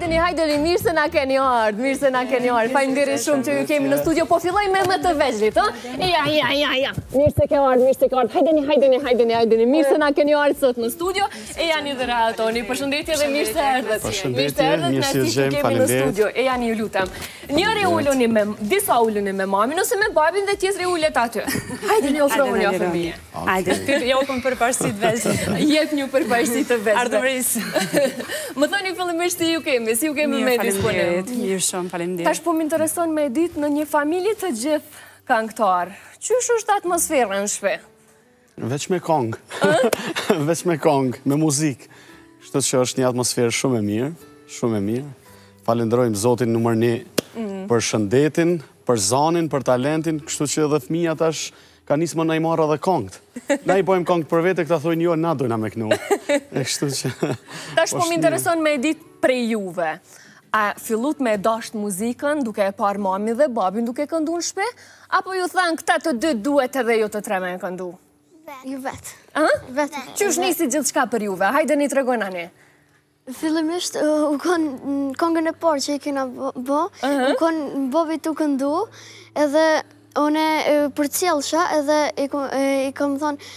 hajdeni, mirë se na keni ardhur, mirë se na keni ardhur. Faleminderit shumë që ju kemi në studio, po filloj me më të veçlit, ë? Ja. Mirë se ke ardhur, Hajdeni. Mirë se na keni ardhur sot në studio. E janë dhe Ratoni. Përshëndetje dhe mirë se erdhët. Mirë se ju gjejmë, faleminderit. E janë ju lutem. Njëri uluni me disa uluni me mamin ose me babin dhe tjetri ulet aty. Hajdeni ofroni jo fëmijë. Hajde, jopëm përparësit vezit. Jep një përparësit të vezit. Ardhëris. Më thoni fillimisht si ju kemi me disponim. Mirë shumë, faleminderit. Tash po më intereson me ditë në një familje të gjithë këngëtar. Qysh është atmosfera në shtëpi? Veç me kong. Veç me kong, me muzikë. Kështu që është një atmosferë shumë e mirë. Falenderojmë Zotin numër 1 për shëndetin, për zanin, për talentin, kështu që edhe fëmija tash ka nisë më na i marra dhe kongët. Na i bojmë kongët për vete, këta thojnë jo, na dojna me kënu. Kështu që... Tash po më intereson me ditë prej juve. A fillut me dasht muzikën, duke e par mami dhe babin duke këndu në shpe? Apo ju thanë këta të dy duhet edhe ju të tre me këndu? Ju vetë. Vetë. Qysh nisi gjithë shka për juve? Hajde një të regojnë ani. Fillimisht, u konë kongën e parë që i kena bo, u konë bobi të këndu, edhe one për cjellësha, edhe i kam thonë,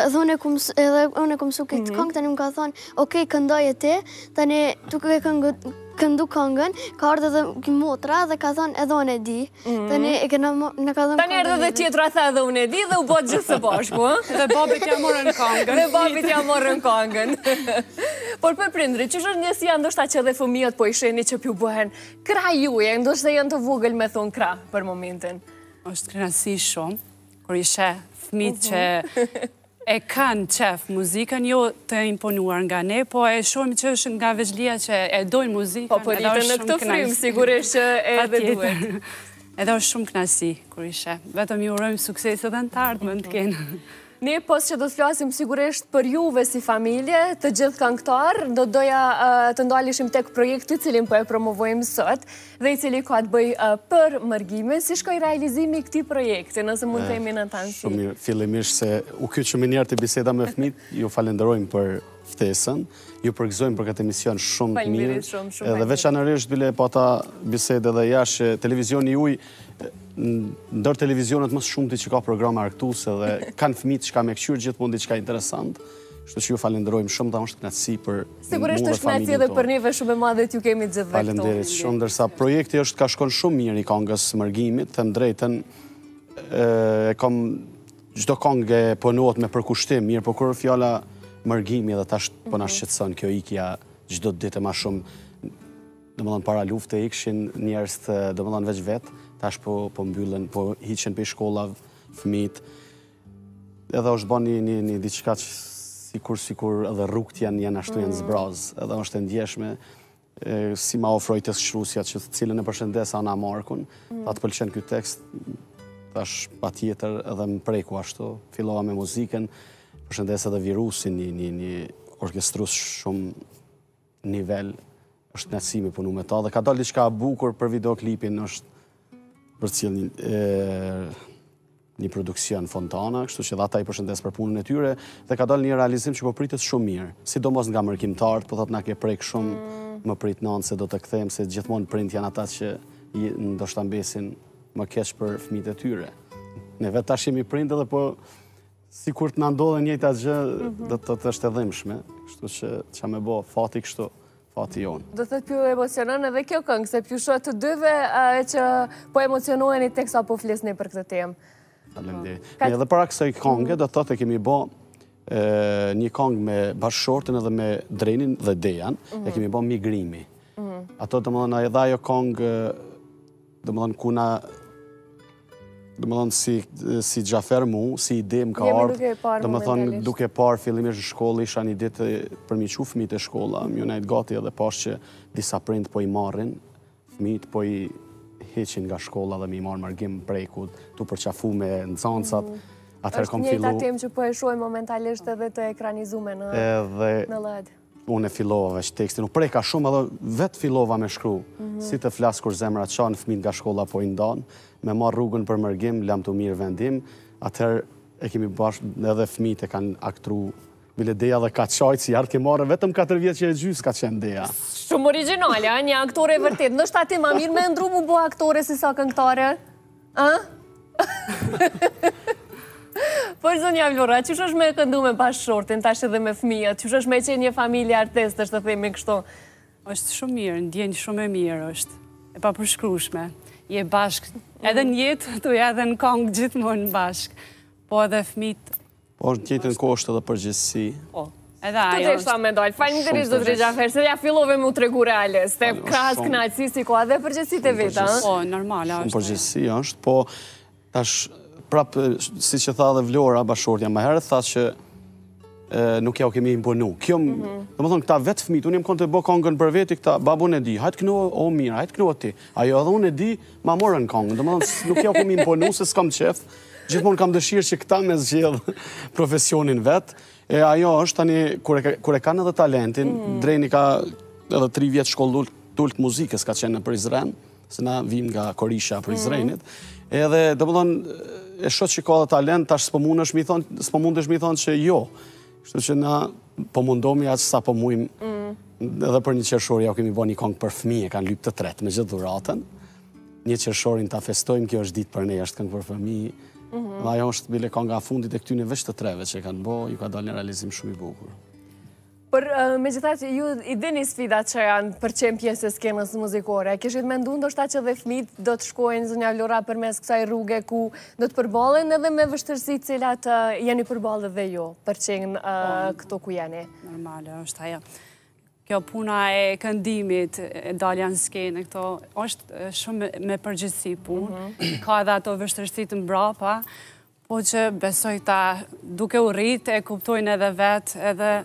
edhe one kom su këtë kongë, tani më ka thonë, okej, këndoj e ti, tani tuk e këndu kongën, ka ardhë edhe motra dhe ka thonë edhe unë e di. Tani e kena në ka thonë... Tani ardhë dhe tjetra tha edhe unë e di dhe u botë gjithë së bashku, Dhe babit ja morën kongën. Por për prindri, që është njësia ndoshta që edhe fëmijët po i sheni që pju bëhen krah juje, ndoshta janë të vogël me thonë krah për momentin. është krenasi shumë, kur ishe fëmijët që e kanë qef muzikën, jo të imponuar nga ne, po e shumë që është nga veçlia që e dojnë muzikën. Po për rritën në këtë frimë, sigurisht që edhe duhet. Edhe është shumë knasi, kur ishe. Vetëm ju urojmë sukses edhe në të ardhme në të kenë. Ne, pos që do të flasim sigurisht për juve si familje, të gjithë këngëtar, do doja të ndalishim tek projekti cilin po e promovojmë sot, dhe i cili ka të bëj për mërgime, si shkoj realizimi i këtij projekti, nëse mund të jemi në të anësi. Shumë mirë, fillimisht se u kyç shumë njerë të biseda me fëmijët, ju falenderojmë për ftesën, ju përgëzojmë për këtë emision shumë të mirë, edhe veçanërisht bile po ata bisede dhe jashtë televizioni juaj, ndër televizionet më shumë të që ka programa arktuse dhe kanë fëmijët që ka me këqyrë gjithmonë diçka interesant, kështu që ju falenderojmë shumë, ta është knatësi për mu dhe familjen tonë. Sigurisht është knatësi edhe për neve shumë e madhe t'ju kemi gjithë dhe këto. Falenderit shumë, ndërsa projekti është ka shkon shumë mirë i kongës mërgimit, them drejtën, e kam çdo kongë e punohet me përkushtim mirë, por kur fjala mërgimi dhe tash po na shqetëson kjo ikja çdo ditë më shumë, domethënë para lufte ikshin njerëz të domethënë veç vetë, tash po mbyllen, po hiqen për shkolla fëmijët. Edhe është bën një diçka sikur edhe rrugt janë ashtu janë zbraz, edhe është e ndjeshme. Si ma ofroj të shkrusja që cilën e përshëndes Ana Markun, ta të pëlqen ky tekst, tash patjetër edhe më preku ashtu, fillova me muzikën, përshëndes edhe Virusin, një orkestrus shumë nivel, është knatësi me punu me ta, dhe ka dalë diçka bukur për videoklipin, është për cilë një produksion Fontana, kështu që dhe ata i përshëndes për punën e tyre, dhe ka dalë një realizim që po pritet shumë mirë, sidomos nga mërkimtarët, po thot na ke prek shumë, më prit nanë se do të kthejmë, se gjithmonë prind janë ata që ndoshta mbesin më keq për fëmijët e tyre. Ne vetë tash jemi prind edhe po sikur të na ndodhen njëjta gjë, do të është e dhimbshme, kështu që ç'a më bë fati kështu. Fati jonë. Do thëtë pju emocionon edhe kjo këngë, se pju shoh të dyve që po emocionoheni tek sa po flisni për këtë temë. Faleminderit. Edhe para kësaj këngë do thotë kemi bë një këngë me bashkëshortën edhe me Drenin dhe Dejan, e kemi bë Migrimi. Ato domethënë edhe ajo këngë domethënë ku na domethënë si Xhafer mu, si ide më ka ardhur, domethënë duke parë fillimisht në shkollë isha një ditë për mi çu fëmijët e shkolla, më nejt gati edhe pash që disa prind po i marrin fëmijët, po i heqin nga shkolla dhe mi marr margim prekut, tu përqafu me nxënësat. Atëherë kom fillu. Është njëjta temë që po e shohim momentalisht edhe të ekranizuar në LED. Unë e fillova veç tekstin, u preka shumë edhe vetë fillova me shkru. Si të flasë kur zemra qanë, fëmijët nga shkolla po i ndanë, me marrë rrugën për mërgim, lam të mirë vendim, atëherë e kemi bashkë edhe fëmijët e kanë aktru Bile Deja dhe ka qajtë si jarë ke marrë vetëm 4 vjetë që e gjysë ka qenë Deja. Shumë originale, një aktore e vërtet. Nështë ati ma mirë me ndru mu bo aktore si sa këngëtare? Por zonja Vlora, qësh është me këndu me bashkëshortin, tash edhe me fëmijët, qësh është me qenë një familje artistës, të themi kështu? është shumë mirë, ndjenjë shumë e mirë është, e pa përshkrushme. Je bashkë, edhe në jetë, tu edhe në kongë gjithmonë bashkë, po edhe fëmijët. Po në tjetën kohë është edhe përgjithësi. Po, edhe ajo është. Të drejta me dojtë, faleminderit do të Drejta Fer, se ja fillove mu tregu reales, te krahas kënaqësi si ko edhe përgjithësit e veta. Po, normale është. Shumë përgjithësi është, po tash prapë, si që tha dhe Vlora, bashkëshortja më herët, tha që nuk ja u kemi imponu. Kjo, dhe më thonë, këta vetë fëmijët, unë jem konë të bo kongën për veti, këta babun e di, hajtë kënu o mirë, hajtë kënu o ti. Ajo edhe unë e di, ma morën kongën. Dhe më thonë, nuk ja u kemi imponu, se s'kam qef. Gjithmonë kam dëshirë që këta me zgjedhë profesionin vetë. E ajo është, tani, kur e kanë edhe talentin, Drejni ka edhe 3 vjetë shkollë tullë muzikës ka qenë në Prizren, se na vim nga Korisha Prizrenit. Edhe, dhe më thonë, e shot që ka dhe talent, tash s'po mundesh mi thonë që jo. Kështu që na po mundomi aqë sa po mujmë, edhe për një qershor ja kemi bo një kongë për fëmije, kanë lypë të tretë me gjithë dhuratën. Një qershorin ta festojmë, kjo është ditë për ne, është këngë për fëmijë. Dhe ajo është bile kongë a fundit e këtyne veç të treve që kanë bo, ju ka dalë një realizim shumë i bukur. Për me gjithat, ju i dini sfidat që janë për qenë pjesë e skenës muzikore. Kishit me ndu ndoshta që dhe fëmijët do të shkojnë zonja Vlora për mes kësaj rrugë ku do të përballen edhe me vështërsi cilat jeni përbalë dhe jo për qenë këto ku jeni. Normale, është ajo. Kjo puna e këndimit, e dalja në skenë, këto është shumë me përgjithësi punë. Ka edhe ato vështërsi të mbrapa, po që besoj ta duke u rritë, e kuptojnë edhe vetë, edhe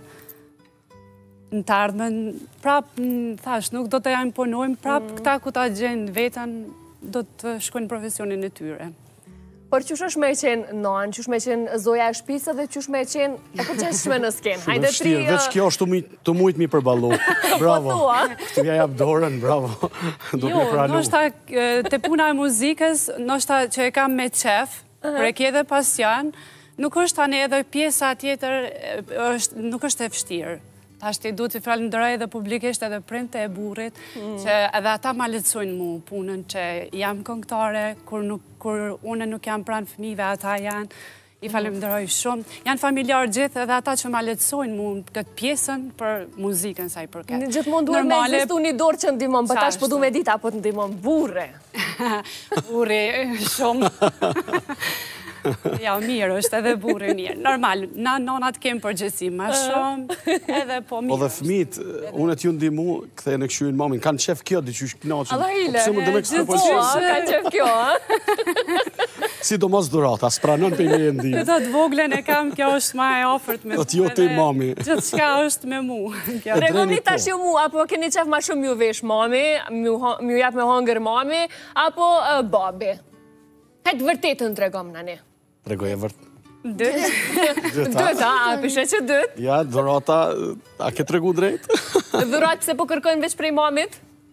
në të ardhmen, prapë, thash, nuk do të ja imponojmë, prapë këta ku ta gjenë vetën, do të shkojnë profesionin e tyre. Por qësh është me qenë non, qësh me qenë zoja e shpisë dhe qësh me qenë e përgjeshme në skenë? Hajde tri... Veç kjo është të mujtë mi përbalu. Bravo. Këtu ja jap dorën, bravo. Jo, nështë të puna e muzikës, nështë që e kam me qef, për e kje dhe pasion, nuk është tani edhe pjesa tjetër, nuk është e fështirë. Ta është i du të falenderoj edhe publikisht edhe printe e burit, që edhe ata ma letësojnë mu punën që jam këngëtare, kur une nuk jam pranë fëmijëve, ata janë, i falenderoj shumë. Janë familjarë gjithë edhe ata që ma letësojnë mu këtë pjesën për muzikën sa i përket. Gjithmonë duhet me egzistu një dorë që ndimon, për tash po du me dita, po të ndimon burre. Burre, shumë. Ja, mirë, është edhe burë mirë. Normal, na nonat kemë përgjësi ma shumë, edhe po mirë. Po dhe fëmijët, unë e t'ju ndimu, këthej në këshuin mamin, kanë qef kjo, di që është knaqën. Allahile, kanë qef kjo, Si do mos durata, s'pranon për i me e ndimu. Këtë të voglen e kam, kjo është ma e ofert me mu. Dhe t'jo të i mami. Gjithë shka është me mu. Regoni tash ju mu, apo keni qef ma shumë ju vesh mami, ju jap me hongër mami, apo babi? Hajtë vërtetën të regom në ne. Regoj e vërtet. Dëtë. Dëtë, a pishe që dëtë? Ja, dhurata, a ke tregu drejt? Dhuratë pëse po kërkojnë veç prej mamit?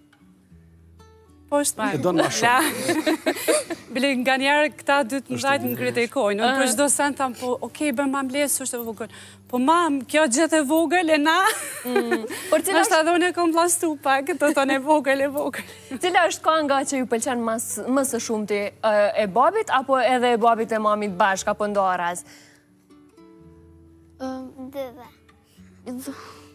Po është ma. E donë ma shumë. Bile nga njerë këta dytë mëzajtë në kritikojnë. Unë për shdo sen thamë, po, okej, bërë mam lesë, është e vogël. Po mam, kjo gjithë e vogël e na. Nështë adhone kom plastu pak, të tonë e vogël. Cila është kanga që ju pëlqen më së shumti e babit, apo edhe e babit e mamit bashk, apo ndo araz? Dhe.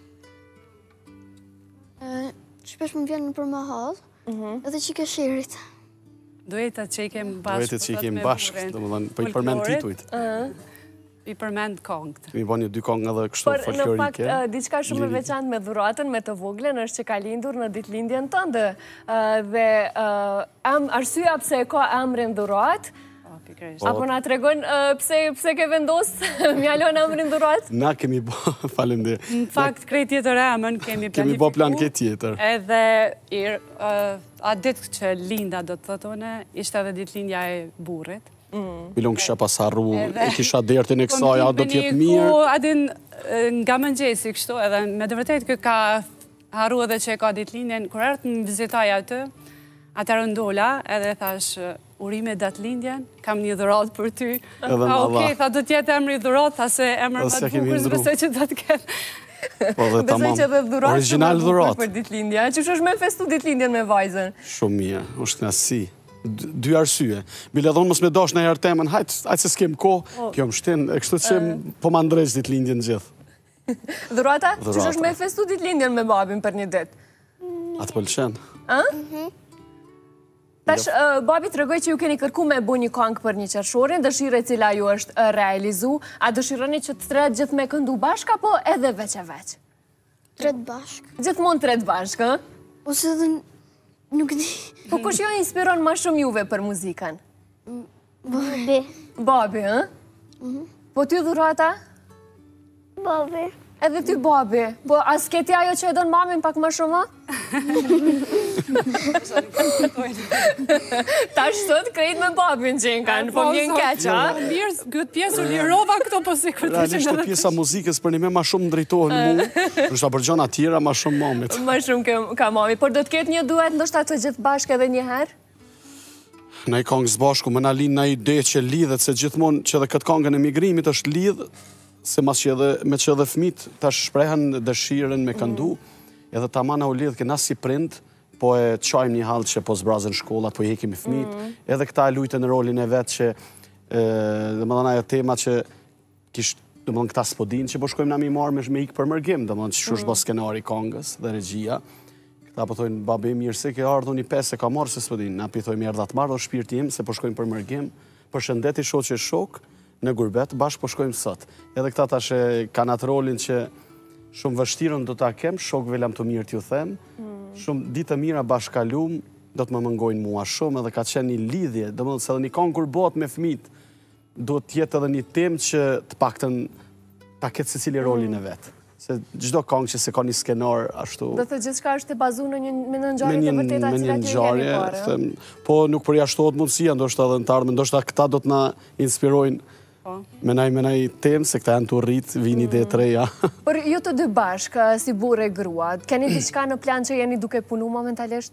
Shpesh më vjenë për më halë, edhe që ke shirit. Duhet që i kemë bashkë. Duhet që i kemë bashkë, dhe më dhënë, për i përmend titujt. I përmend kongët. Mi bo një 2 kongë edhe kështu folklorike. Por në fakt, diçka shumë e veçantë me dhuratën, me të voglen, është që ka lindur në ditëlindjen tënde. Dhe arsyeja pse e ka emrin dhurat, apo na tregon pse ke vendos mjalon emrin dhurat? Na kemi bo, falenderoj. Në fakt, krejt tjetër emën kemi Kemi bo plan këtë tjetër. Edhe a ditë që linda do të thotone, ishte edhe ditëlindja e burrit. Bilon kësha pas harru, e kisha dertin e kësaj, a do t'jetë mirë. Adin nga mëngjesi kështu, edhe me të vërtet kë ka harru edhe që e ka ditëlindjen, kur ertë në vizitaj atë, Atëherë ndola, edhe thash, urime datëlindjen, kam një dhuratë për ty. Okej, tha do t'jetë emri dhuratë, tha se emër më të bukur, besoj që do të ketë. Besoj që edhe dhuratë original dhuratë për ditëlindja. Që është me festu ditëlindjen me vajzën? Shumë mirë, është knasi. Dy arsye. Bile dhonë mos me dash në herë temën, hajtë se s'kem kohë, kjo më shtin, e kështu që po ma ndrejsh ditëlindjen gjithë. Dhurata? Që është me festu ditëlindjen me babin për një ditë? Atë pëlqen. Tash, babi të regoj që ju keni kërku me bu një këngë për një qershorin, dëshire cila ju është realizu, a dëshironi që të tretë gjithë me këndu bashka, po edhe veç e veç? Tretë bashkë. Gjithmonë tretë bashkë, Ose dhe nuk di. Po kush jo inspiron ma shumë juve për muzikën? Babi. Babi, Po ty Dhurata? Babi. Edhe ty babi. Po as keti ajo që e donë mamin pak më shumë? Tash sot krejt me babin që në kanë, po mjen keqa. Mirë, këtë pjesë u lirova këto, po si këtë Realisht të pjesa muzikës për një me ma shumë drejtohen mu, nështë për gjona tjera ma shumë mamit. Ma shumë ka mami, por do të ketë një duet ndoshta të gjithë bashkë edhe një herë? Në i kongës bashku, më na linë në ide që lidhet, se gjithmonë që edhe këtë kongën e migrimit është lidhë, se mas që edhe fëmit ta shprehen dëshiren me këndu, edhe ta mana u lidhë këna si prind, po e qajmë një halë që po zbrazën shkollat, po i hekim i fëmit, edhe këta e lujtë në rolin e vetë që, dhe më dhona e tema që kishtë, dhe më dhona këta spodin që po shkojmë na mi marrë me ikë për mërgim, dhe më dhona që shush bo skenari kongës dhe regjia, këta po thojnë, babi mirë se ke ardhë një pesë e ka marrë se spodin, na pi thojmë erdha të marrë dhe shpirti im se po shkojmë për mërgim, për shëndeti shoqe shok, në gurbet, bashkë po shkojmë sot. Edhe këta tash kanë atë rolin që shumë vështirën do ta kem, shokëve lam të mirë t'ju them, shumë ditë mira bashkalum, do të më mëngojnë mua shumë, edhe ka qenë një lidhje, do më dhe se edhe një kanë kur bot me fëmit, do t'jetë edhe një temë që të paktën ta ketë se cili rolin e vetë. Se gjdo kongë që se ka një skenar ashtu... Do të gjithë shka është të bazu në një nëngjarje të vërteta cilat ju jeni parë. Po nuk përjashtohet mundësia, ndoshta edhe në të ardhme, ndoshta këta do të na inspirojnë me naj temë, se këta janë të rritë, vini ide të reja. Por ju të dy bashkë, si burë e grua, keni diçka në plan që jeni duke punu momentalisht?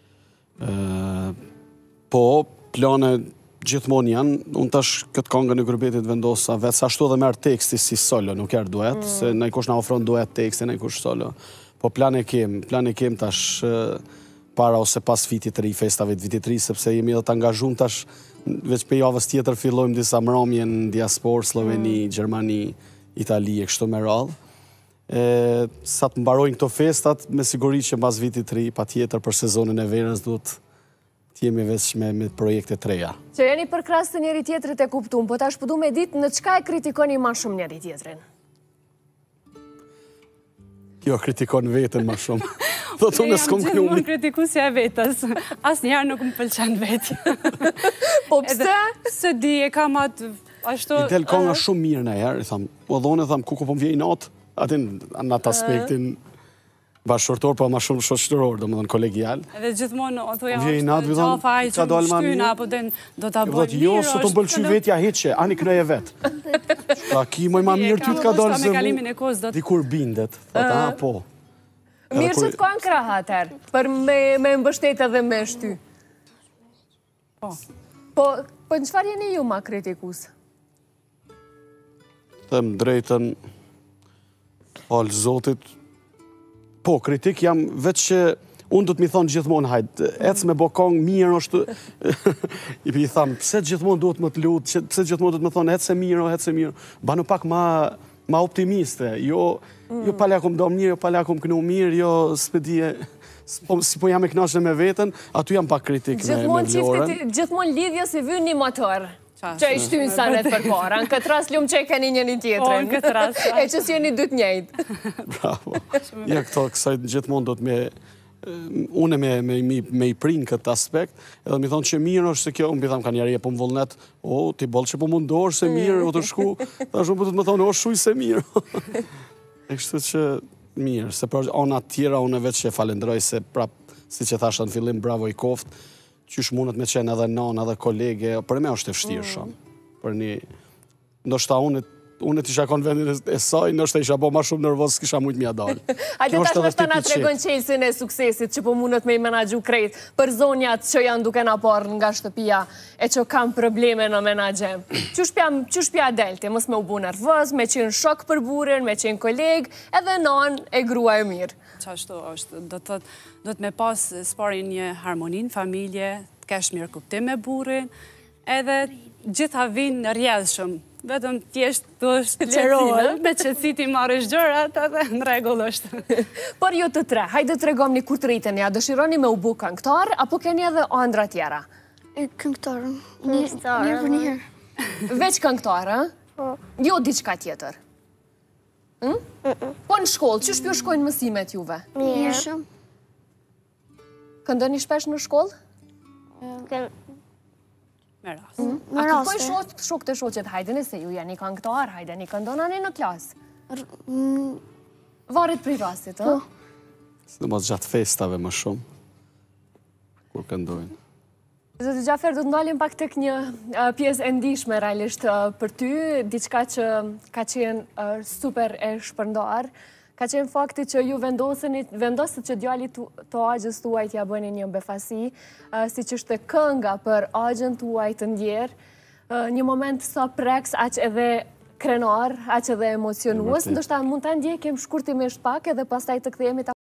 Po, plane gjithmonë janë, unë tash këtë kongën e grupetit vendosa vetë, sa ashtu edhe merë teksti si solo, nuk erë duet, se në i kush na ofron duet teksti, në i kush solo. Po plan e kem tash para ose pas vitit të ri, festave të vitit të ri, sepse jemi edhe të angazhum tash, veç për javës tjetër fillojmë disa mramje në diaspor, Sloveni, Gjermani, Itali e kështu me radhë. Sa të mbarojnë këto festat, me siguri që pas vitit të ri, pa tjetër për sezonën e verës, du të jemi veç me projekte të reja. Që jeni për krasë të njeri tjetërit e kuptum, po tash përdu me ditë në qka e kritikoni ma shumë njeri tjetërin? Kjo kritikon vetën ma shumë. Do të unë s'kom kënumi. Jam gjithmonë kritikusja e vetës. Asë njerë nuk më pëlqen vetë. Po pëse? Se di e kam atë ashtu... I del konga shumë mirë në herë, i thamë, o dhone, thamë, ku po më vjej natë, atin në atë aspektin bashkërtor, po ma shumë shoqëror, do më dhënë kolegial. Edhe gjithmonë, o thoja, vjej natë, qafa i që më shtyna, apo do t'a bojnë mirë. Jo, së të më bëllqy vetja heqe, ani kënëje vetë. Pra, ki moj ma mirë ty t'ka dorë zëmu, dikur bindet, ta po. Mirë që t'ka në kraha atër, për me mbështet edhe me shty. Po në qëfar jeni ju ma kritikus? Të më drejten, alë zotit, po, kritik jam veç që unë du të mi thonë gjithmonë, hajtë, ecë me bokong, mirë është, i për i thamë, pse gjithmonë duhet më të lutë, pse gjithmonë duhet më thonë, ecë e mirë, banu pak ma optimiste, jo pale akum do mirë, jo pale akum kënu mirë, jo s'pedije, si po jam e knashën me vetën, atu jam pak kritik me vlorën. Gjithmonë lidhja si vy një motor, që i shtynë sanet për para, në këtë ras lumë që e keni një tjetërën. Në këtë ras. E që s'jeni dytë njëjtë. Bravo. Ja këto kësaj gjithmonë do të me, une me i prinë këtë aspekt, edhe mi thonë që mirë është se kjo, unë bithamë ka njerë e po më vullnet, ti bolë që po mundorë se mirë, o të shku, ta shumë po të më thonë, shuj se mirë. E kështu që mirë, se për ona tjera, unë veç që falendroj se prap, si që thashtë në fillim, bravo i koftë, qysh mundet me qenë edhe non, edhe kolege, për me është e fështirë shumë. Për një, ndoshta unë unë t'isha konë vendin e saj, nështë e isha bo ma shumë nervoz, s'kisha mujtë mja dalë. Hajde tash nështë ta na tregon qelsin e suksesit që po mundet me i menagju krejt për zonjat që janë duke na parë nga shtëpia e që kam probleme në menagjem. Qysh pja delti, mos me u bu nervoz, me qenë shok për burin, me qenë koleg, edhe non e grua e mirë. Qashtu është, do të me pas spari një harmonin, familje, të kesh mirë kuptim me burin, edhe gjitha vinë në rjedhshëm, vetëm t'jesht të është qërojë, me qëtësi ti marrësh gjërat, edhe në regull është. Por ju të tre, hajde të regomni kur të rritën, ja dëshironi me u bu këngëtar, apo keni edhe andra tjera? Këngëtarën, një për njëherë. Veç këngëtarë, jo diçka tjetër? Po në shkollë, që shpjo shkojnë mësimet juve? Mirë shumë. Këndoni shpesh në shkollë? Me rast. A kërkoj shok të shoqet, hajdeni se ju janë i këngëtar, hajdeni këndonani në klasë? Varet prej rastit, ë? Së do mos gjatë festave më shumë, kur këndojnë. Zotë Gjafer, do të ndalim pak tek një pjesë e ndishme realisht për ty, diçka që ka qenë super e shpërndar, ka qenë fakti që ju vendosët që djali të agjës tuaj t'ja bëni një befasi, si që shte kënga për agjën tuaj të ndjerë, një moment sa preks, aq edhe krenar, aq edhe emocionuës, ndoshta mund të ndjekim shkurtimisht pak edhe pastaj të kthehemi ta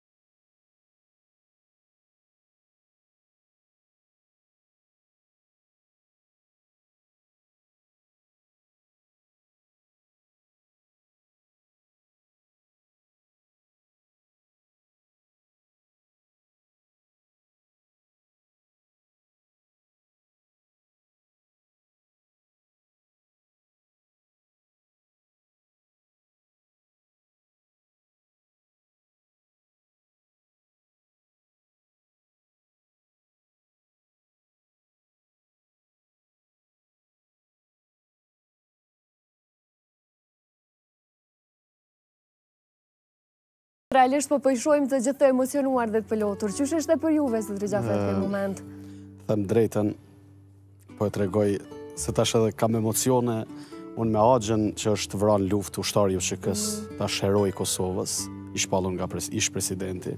realisht po pëjshojmë të gjithë të emocionuar dhe të pëllotur. Qysh është e për juve, Zotë Gjafer, këtë moment? Them drejten, po e tregoj se tash edhe kam emocione, unë me agjën që është vranë luft ushtari UÇK-s, tash heroi i Kosovës, i shpallur nga ish presidenti.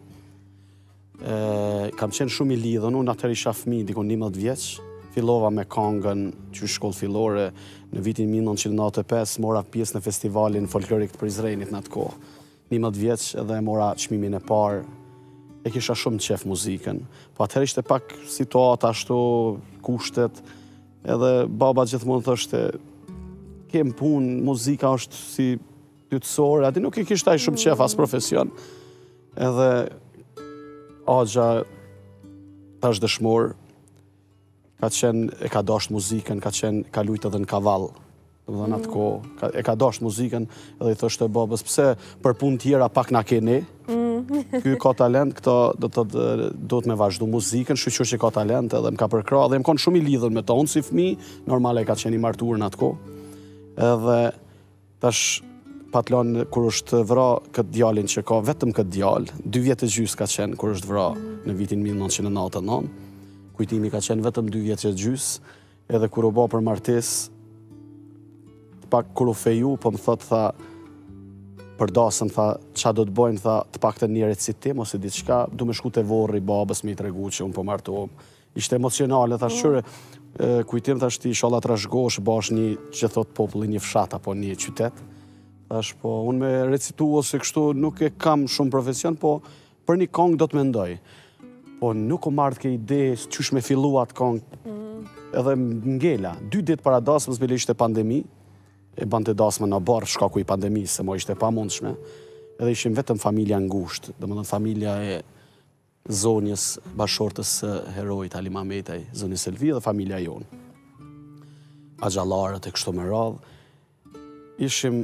Kam qenë shumë i lidhën, unë atëherë isha fëmijë, dikon 11 vjeç, fillova me këngën që shkollë fillore, në vitin 1995 mora pjesë në festivalin folklorik të Prizrenit në atë kohë. 11 vjeç edhe mora çmimin e parë, e kisha shumë qef muzikën. Po atëherë ishte pak situata ashtu, kushtet, edhe baba gjithmonë thoshte, kem punë, muzika është si dytësore, ati nuk i kishte ai shumë qef as profesion. Edhe Agja, tash dëshmor, e ka dasht muzikën, ka lujt edhe në kavall. Dhe në atë kohë, e ka dasht muzikën edhe i thoshte babës, pse për punë tjera pak na keni, ky ka talent, këto do të me vazhdu muzikën, shqyqyr që ka talent edhe më ka përkra, dhe më konë shumë i lidhën me ta, unë si fëmi, normale ka qenë i martuar në atë kohë, edhe tash patlon kur është vra këtë djalin që ka, vetëm këtë djal, 2 vjetë e gjys ka qenë kur është vra në vitin 1999, kujtimi ka qenë vetëm 2 vjetë e gjys, edhe kur u ba për martes, pak kur u feju, po më thot, tha, për dasën, tha, qa do të bojnë, tha, të pak të një recitim, ose diçka, du me shku të vorri babës me i tregu që unë po martohem. Ishte emocionale, tha, shure, kujtim, tha, shti, shala të rashgosh, bash një, që thot populli, një fshat, apo një qytet. Thash, po, unë me recitu, ose kështu, nuk e kam shumë profesion, po, për një kong do të mendoj. Po, nuk u marrë ke ide, qysh me fillu atë kong, edhe ngela. 2 ditë para dasmës, bile ishte pandemi, e bante dasmë në barë shkaku i pandemisë, se mo ishte pa mundshme, edhe ishim vetëm familja ngushtë, dhe më dhënë familja e zonjës bashortës herojt Ali Mametaj, zonjës Selvi dhe familja jonë. Agjallarët e kështu me radhë. Ishim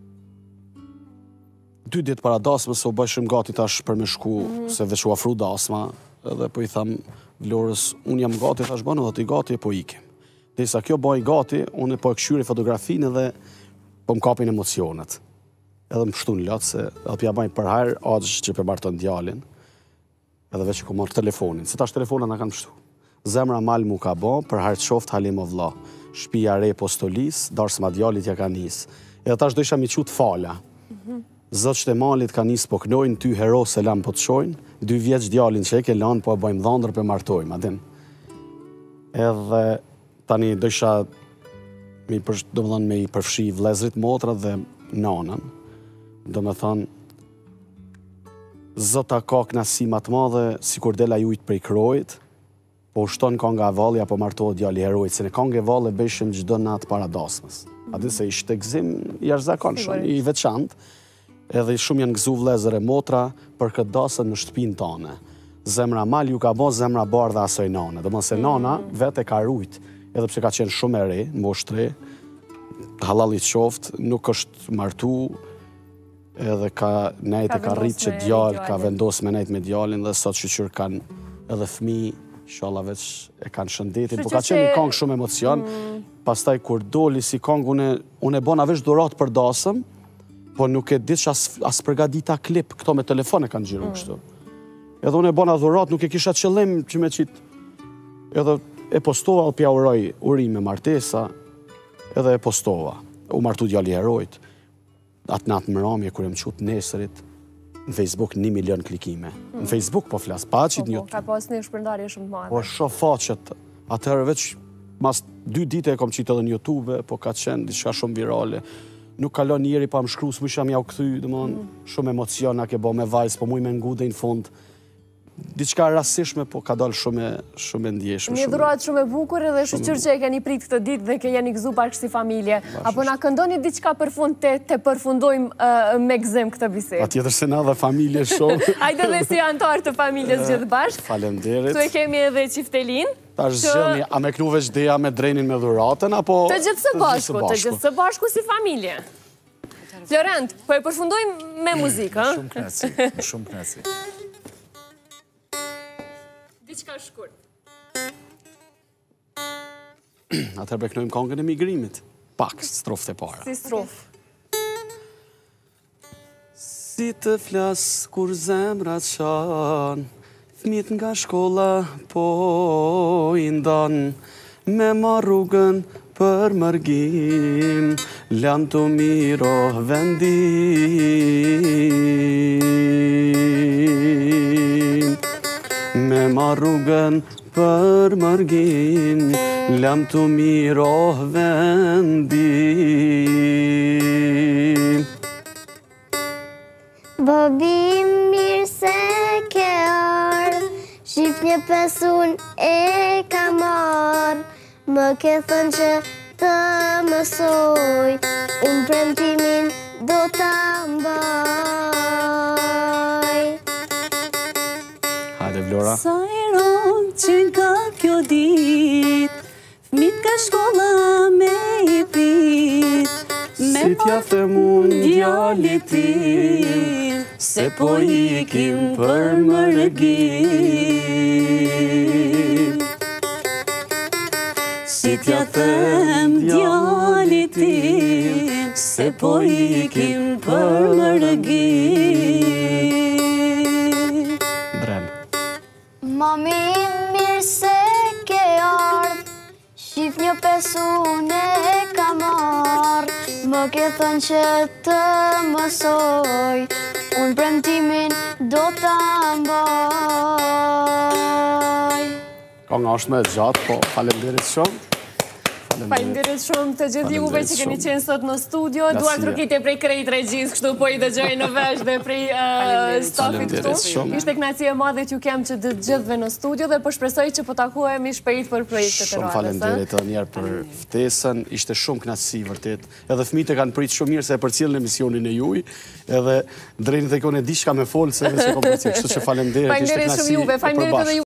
2 ditë para dasmës, se u bëshim gati tash për me shku, se veç u afru dasma, edhe po i tham Vlorës, unë jam gati, tash banë dhe ti gati, po ikim. Dhe sa kjo bëj gati, unë po e këshyri fotografinë dhe po më kapin emocionet. Edhe më pështu në latë, se edhe pja bajnë përhajrë Agjë që përmarton djalin, edhe veç që ku marrë telefonin, se tash telefonat në kanë pështu. Zemra mal mu ka bo, përhajrë të shoft halim o vla, shpia re postolis, darës ma djalit ja ka nis. Edhe tash do isha mi qut fala. Zot Shtemalit ka nis po knojnë, ty hero se lam po të shojnë, 2 vjeç djalin që e ke lanë, po e bëjmë dhëndër për martojmë, adin. Edhe tani do isha me i përfshi vlezrit, motrat dhe nanën. Do me thonë, Zota ka knasi ma të madhe, si kur dela jujt prej krojit, po ushton konga e valli, apo martohet djali herojit, se në konga e valli bëshim gjdo natë para dasmës. Adin se ishte gëzim i jashtëzakonshëm, i veçantë, edhe shumë janë gëzu vlezër e motra për këtë dasën në shtëpinë tane. Zemra mal ju ka bo, zemra bardha asoj nane. Dhe mëse nana vete ka rujt, edhe pse ka qenë shumë e re, moshtre, halalit qoftë, nuk është martu, edhe nejt e ka rritë që djallë, ka vendosë me nejt me djallin, dhe sot shqyqyr kanë edhe fmi, inshallah veç e kanë shëndetin, po ka qenë një kongë shumë emocion, pastaj kur doli si kongë, unë e bona veç durat për dasëm, po nuk e ditë që as përgadita klip, këto me telefone kanë gjiru kështu. Edhe unë e bona dhurat, nuk e kisha qëllim që me qitë. Edhe e postova, pja uroj urim me martesa, edhe e postova. U martu djali herojt. Atë natë më ramje, kër e më qutë nesërit, në Facebook 1 milion klikime. Në Facebook po flasë, paqit një... Ka pas një shpërndarje shumë të madhe. Po shoh faqet, atëherë veç, mas 2 dite e kom qitë edhe në YouTube, po ka qenë diçka shumë virale. Nuk kalon njeri pa më shkru, së më isha mja u këthy, shumë emociona ke bo me vajzë, po muj me ngude në fund. Diçka rasishme, po ka dalë shumë e ndjeshme. Një dhurat shumë e bukur edhe shqyr që e keni prit këtë dit dhe ke jeni gëzu bashkë si familje. Apo na këndoni diçka për fund te përfundojmë me gëzim këtë bisedë. Pa tjetër se na dhe familje shumë. Hajde dhe si antar të familjes gjithë bashkë. Falemderit. Tu e kemi edhe qiftelin. Ta zgjëmi, a me knu veç deja me drenin me dhuratën, apo... Të gjithë së bashku si familje. Florent, po e përfundojmë me muzikë, Shumë kneci. Diçka shkurt. Atër beknojmë kongën e migrimit. Pak, strofët e para. Si strofë. Si të flasë kur zemrat qanë, fmit nga shkolla po i ndanë, me ma rrugën për mërgim, lam të miro vendim. Me ma rrugën për mërgim, lam të miro vendim. Babi mirë se ke ardhë, shif një pesun e ka marrë, më ke thënë që të mësoj, unë premtimin do ta mbaj. Hajde Vlora. Sa eron që nga kjo dit, fmit ka shkolla me i prit, Si t'ja themun djallit tim, se po ikim për mërgim. Si t'ja them djallit tim, se po ikim për mërgim. Brem. Mami mirë se ke ardhë, shif një pesun e ka marrë, më ke thënë që të mësoj, unë premtimin do ta mbaj. Konga është me gjatë, po falemderit shumë. Faleminderit shumë të gjithë juve që keni qenë sot në studio. Duar trukitje prej krejt regjis, kështu po i dëgjoj në vesh dhe prej stafit këtu. Ishte kënaqësi e madhe që ju kem që të gjithëve në studio dhe po shpresoj që po takohemi shpejt për projektet e radhës. Shumë faleminderit edhe njerë për ftesën. Ishte shumë kënaqësi vërtet. Edhe fëmijët e kanë pritë shumë mirë se e përcjellën emisionin e juaj, edhe drejt tek unë e di çka më fol se kom përcjell. Kështu që faleminderit. Faleminderit shumë juve. Faleminderit edhe